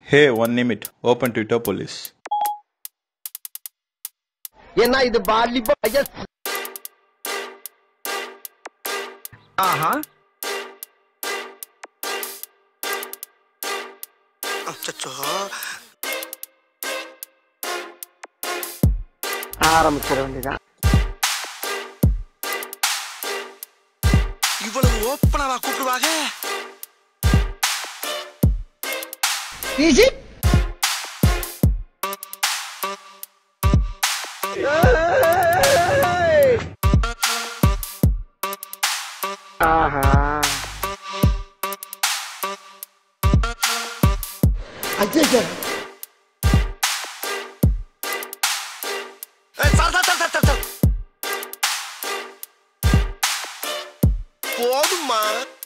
Hey, one Nimite. Open Twitter police. என்ன இது poly bias ஆஹா அச்சச்சோ ஆரம்பிச்சிட வேண்டியதான் இவ்வளவு ஓப்பனாவா கூப்பிடுவாங்க ஈஸி ஆஹா அச்சே சார் போதுமா